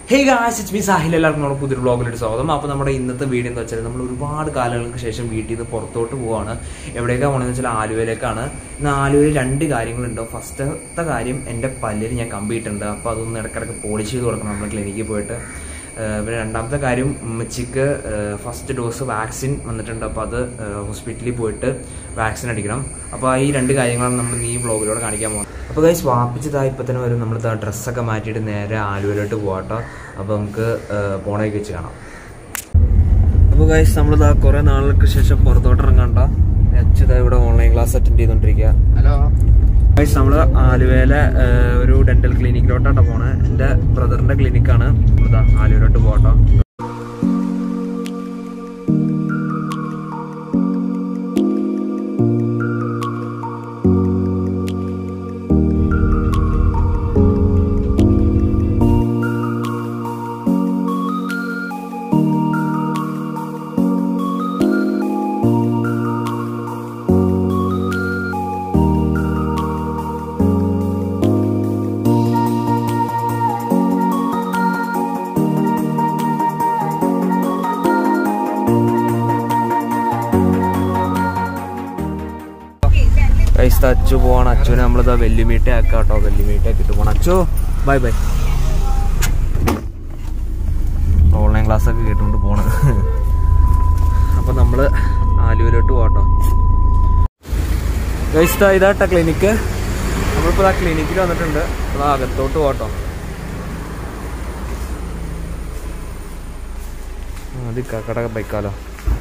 Hey guys, it's me SAHIL. എല്ലാവർക്കും നമ്മുടെ പുതിയൊരു വ്ളോഗിലേക്ക് സ്വാഗതം. അപ്പോൾ നമ്മുടെ ഇന്നത്തെ വീഡിയോ എന്ന് വെച്ചാൽ നമ്മൾ ഒരുപാട് കാലങ്ങൾക്ക് ശേഷം വീട്ടിൽ നിന്ന് പുറത്തോട്ട് പോവാണ്. എവിടേക്കാണ് പോകുന്നതെന്ന് വെച്ചാൽ ആലുവയിലേക്കാണ്. ഇന്ന് ആലുവയിൽ രണ്ട് കാര്യങ്ങളുണ്ട്. ഫസ്റ്റത്തെ കാര്യം എൻ്റെ പല്ലിൽ ഞാൻ കമ്പിയിട്ടുണ്ട്. അപ്പോൾ അതൊന്ന് ഇടയ്ക്കിടയ്ക്ക് പോളിഷ് ചെയ്ത് കൊടുക്കണം നമ്മൾ ക്ലിനിക്കിൽ പോയിട്ട്. പിന്നെ രണ്ടാമത്തെ കാര്യം ഉമ്മച്ചിക്ക് ഫസ്റ്റ് ഡോസ് വാക്സിൻ വന്നിട്ടുണ്ട്. അപ്പോൾ അത് ഹോസ്പിറ്റലിൽ പോയിട്ട് വാക്സിൻ അടിക്കണം. അപ്പോൾ ഈ രണ്ട് കാര്യങ്ങളാണ് നമ്മൾ ഈ വ്ളോഗിലൂടെ കാണിക്കാൻ പോകുന്നത്. അപ്പോൾ ഗൈസ് വാപ്പിച്ചതായി ഇപ്പം തന്നെ വരും. നമ്മൾ ഡ്രസ്സൊക്കെ മാറ്റിയിട്ട് നേരെ ആലുവയിലോട്ട് പോകാട്ടോ. അപ്പോൾ നമുക്ക് പോണേക്ക് വെച്ച് കാണാം. അപ്പോൾ ഗൈസ് നമ്മളിതാ കുറേ നാളുകൾക്ക് ശേഷം പുറത്തോട്ട് ഇറങ്ങാണ്ട. അച്ഛതാ ഇവിടെ ഓൺലൈൻ ക്ലാസ് അറ്റൻഡ് ചെയ്തുകൊണ്ടിരിക്കുക. ഹലോ ഗൈസ്, നമ്മൾ ആലുവയിലെ ഒരു ഡെന്റൽ ക്ലിനിക്കിലോട്ടാണ് പോണേ. എൻ്റെ ബ്രദറിൻ്റെ ക്ലിനിക്കാണ്. നമ്മളിതാ ആലുവയിലോട്ട് പോകട്ടോ. അച്ചു പോവാണ്. അച്ചുവിനെ നമ്മളിതാ വെല്ലുമീട്ട ആക്കാം കേട്ടോ. വെല്ലുമീട്ട ആക്കിയിട്ട് പോകണം. Achu bye bye. ഓൺലൈൻ ക്ലാസ്സൊക്കെ കേട്ടുകൊണ്ട് പോണ്. അപ്പം നമ്മൾ ആലുവയിലോട്ട് പോകട്ടോ. ഗൈസ് ഇതാട്ട ക്ലിനിക്ക്. നമ്മളിപ്പോൾ ആ ക്ലിനിക്കിൽ വന്നിട്ടുണ്ട്. അപ്പോൾ അകത്തോട്ട് പോകട്ടോ. അത് കടക ബൈക്കാലോ.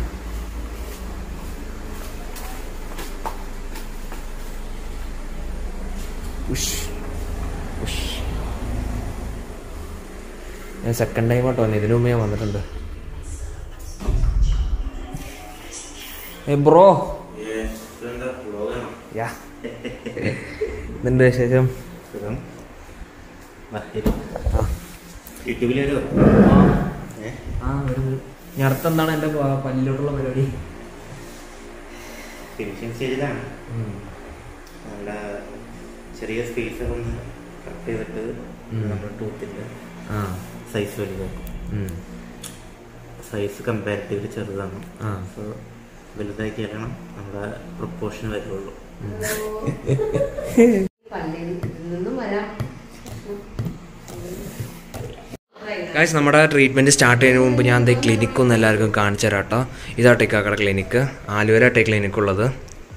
ഞാൻ സെക്കൻഡ് ടൈം ആട്ടോ ഇതിനു മുമ്പ് ഞാൻ വന്നിട്ടുണ്ട്. ബ്രോ എന്തുണ്ട് വിശേഷം? ഞാൻ അടുത്തെന്താണ് എൻ്റെ പല്ലിലോട്ടുള്ള പരിപാടി? ഫിനിഷിംഗ് സ്റ്റേജിലാണ്. ചെറിയ സ്പേസ് ഒന്ന് കട്ട് ചെയ്തിട്ട് നമ്മുടെ ടൂത്തിൻ്റെ സൈസ് വലുതാക്കും. സൈസ് കമ്പാരിറ്റീവ്ലി ചെറുതാണ്. സോ വലുതാക്കിയാലാണ് നമ്മുടെ പ്രൊപ്പോർഷൻ വരുള്ളൂ. ഗൈസ്, നമ്മുടെ ട്രീറ്റ്മെൻറ്റ് സ്റ്റാർട്ട് ചെയ്യുന്നതിന് മുമ്പ് ഞാൻ എന്താ ക്ലിനിക്കൊന്നും എല്ലാവർക്കും കാണിച്ചു തരാം കേട്ടോ. ഇതാട്ടെ കാക്കട ക്ലിനിക്ക്, ആലുവയിലാട്ടെ ക്ലിനിക്കുള്ളത്.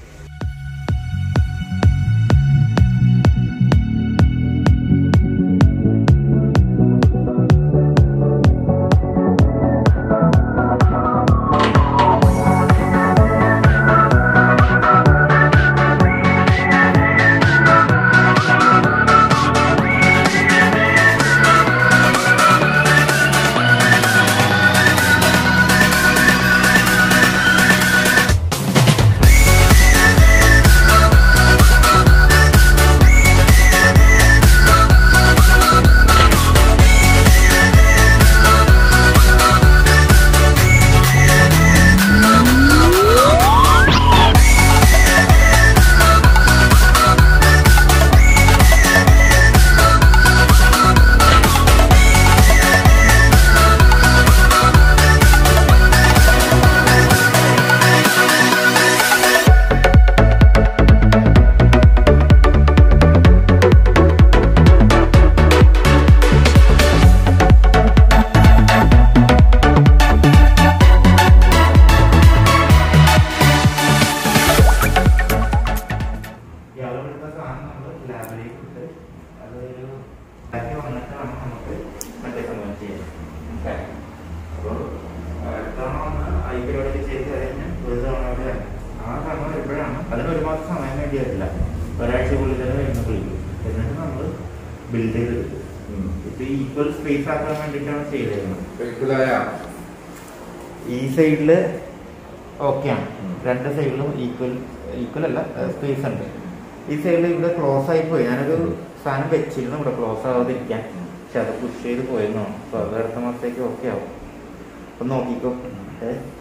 അതിനൊരു മാസം സമയം വേണ്ടിയല്ല, ഒരാഴ്ചക്കുള്ളിൽ തന്നെ വരുന്ന വിളിക്കും. എന്നിട്ട് നമ്മൾ ബിൽഡ് ചെയ്തെടുക്കും. ഇത് ഈക്വൽ സ്പേസ് ആക്കാൻ വേണ്ടിയിട്ടാണ് ചെയ്തിരുന്നത്. ഈ സൈഡില് ഓക്കെയാണ്, രണ്ട് സൈഡിലും ഈക്വൽ അല്ല, സ്പേസ് ഉണ്ട്. ഈ സൈഡിൽ ഇവിടെ ക്ലോസ് ആയി പോയി. ഞാനൊരു സാധനം വെച്ചിരുന്നു ഇവിടെ ക്ലോസ് ആവാതിരിക്കാൻ, പക്ഷെ അത് പുഷ് ചെയ്ത് പോയിരുന്നോ. അപ്പോൾ അത് അടുത്ത മാസത്തേക്ക് ഓക്കെ ആവും. അപ്പം നോക്കിക്കോ.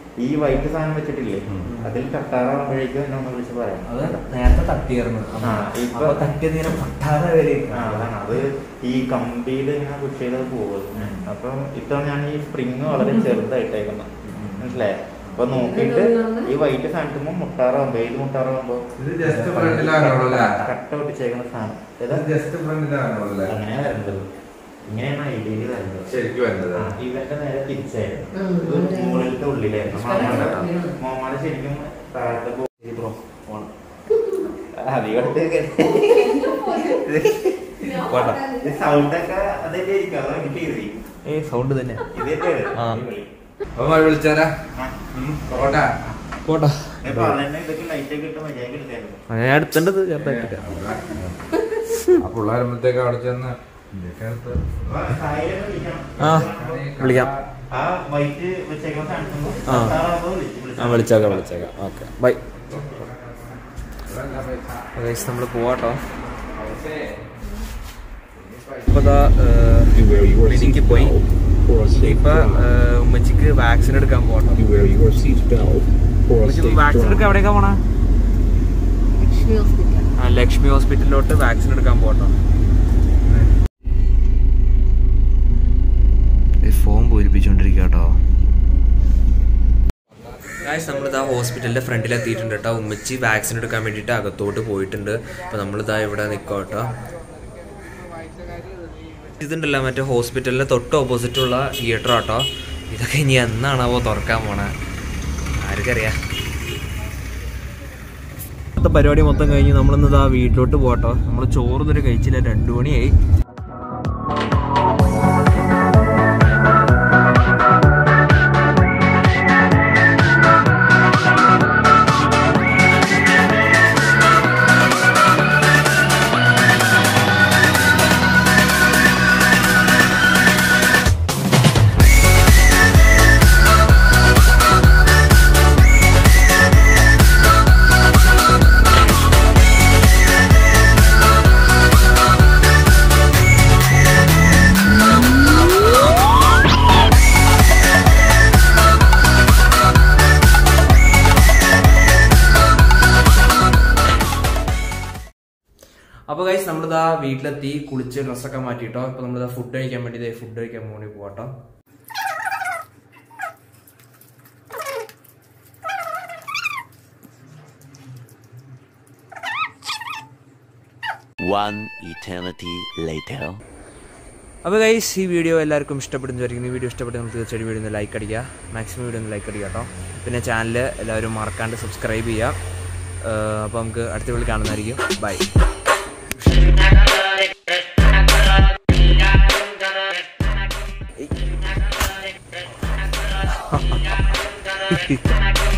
ഈ വൈറ്റ് സാധനം വെച്ചിട്ടില്ലേ അതിൽ തട്ടാറാകുമ്പോഴേക്കും എന്നെ ഒന്ന് വിളിച്ച് പറയാം. അത് നേരത്തെ തട്ടിയായിരുന്നു. ഇപ്പൊ തട്ടിയത് ഇങ്ങനെ പൊട്ടാതെ വരെ. അതാണ് അത് ഈ കമ്പിയിൽ ഇങ്ങനെ പുഷ് ചെയ്തത് പോകുന്നു. അപ്പം ഇത്തവണ ഞാൻ ഈ സ്പ്രിങ് വളരെ ചെറുതായിട്ടേക്കുന്നത് മനസ്സിലായോ? അപ്പൊ നോക്കിയിട്ട് ഈ വൈറ്റ് സാധനത്തുമ്പോ മുട്ടാറാകുമ്പോ ഏത് മുട്ടാറാകുമ്പോ കട്ട ഒട്ടിച്ചേക്കുന്ന സാധനം അങ്ങനെയാ വരേണ്ടത്. ഇങ്ങനെയാണ് ഐഡിയയിൽ വരേണ്ടത്. ശരിക്കും ഇവന്റെ നേരെ തിരിച്ചായിരുന്നു. മുകളിലത്തെ ഉള്ളിലായിരുന്നു. മോമാടെ ശരിക്കും താഴത്തെ സൗണ്ടൊക്കെ അതൊക്കെ ആയിരിക്കും. അതോ എനിക്ക് എഴുതി സൗണ്ട് തന്നെ വിളിച്ചാരാ പോട്ടാ. ഇതൊക്കെ ലൈറ്റൊക്കെ ഇട്ട് മര്യാദ എടുത്തായിരുന്നു. ഞാൻ എടുത്തേണ്ടത് പിള്ളേരുമ്പത്തേക്ക് അവിടെ ചെന്ന് വിളിക്കാം. വിളിച്ചേക്കാം. Okay bye. നമ്മൾ പോവാട്ടോ. ഇപ്പൊ ക്ലിനിക്കിൽ പോയി. ഇപ്പൊ ഉമ്മച്ചിക്ക് വാക്സിൻ എടുക്കാൻ പോകട്ടോ. വാക്സിൻ എടുക്കാൻ എവിടേക്കാ പോണേ? ലക്ഷ്മി ഹോസ്പിറ്റലിലോട്ട് വാക്സിൻ എടുക്കാൻ പോകട്ടോ. ഫോം പൂരിപ്പിച്ചോണ്ടിരിക്കുക കേട്ടോ. നമ്മളിതാ ഹോസ്പിറ്റലിന്റെ ഫ്രണ്ടിലെത്തിയിട്ടുണ്ട് കേട്ടോ. ഉമ്മച്ചി വാക്സിൻ എടുക്കാൻ വേണ്ടിയിട്ട് അകത്തോട്ട് പോയിട്ടുണ്ട്. അപ്പൊ നമ്മളിതാ ഇവിടെ നിൽക്കാം കേട്ടോ. ഇതുണ്ടല്ലോ മറ്റേ ഹോസ്പിറ്റലിന്റെ തൊട്ട് ഓപ്പോസിറ്റുള്ള തിയേറ്റർ ആട്ടോ. ഇതൊക്കെ ഇനി എന്നാണാവോ തുറക്കാൻ പോണേ, ആർക്കറിയാം. ഇന്നത്തെ പരിപാടി മൊത്തം കഴിഞ്ഞ് നമ്മളിന്നിതാ വീട്ടിലോട്ട് പോകട്ടോ. നമ്മൾ ചോറൊന്നും കഴിച്ചില്ല, 2 മണിയായി. അപ്പോൾ ഗൈസ് നമ്മളിതാ വീട്ടിലെത്തി, കുളിച്ച് ഡ്രസ്സൊക്കെ മാറ്റിയിട്ടോ. അപ്പോൾ നമ്മളിതാ ഫുഡ് കഴിക്കാൻ വേണ്ടി ഫുഡ് കഴിക്കാൻ വേണ്ടി പോകട്ടോ. അപ്പോൾ ഗൈസ് ഈ വീഡിയോ എല്ലാവർക്കും ഇഷ്ടപ്പെടുന്നതായിരിക്കും. ഈ വീഡിയോ ഇഷ്ടപ്പെട്ട് നമുക്ക് തീർച്ചയായിട്ടും വീഡിയോ ഒന്ന് ലൈക്ക് അടിക്കുക. മാക്സിമം വീഡിയോ ഒന്ന് ലൈക്ക് അടിക്കുക കേട്ടോ. പിന്നെ ചാനൽ എല്ലാവരും മറക്കാണ്ട് സബ്സ്ക്രൈബ് ചെയ്യുക. അപ്പോൾ നമുക്ക് അടുത്ത വീഡിയോ കാണുന്നതായിരിക്കും. ബൈ. Ha ha ha.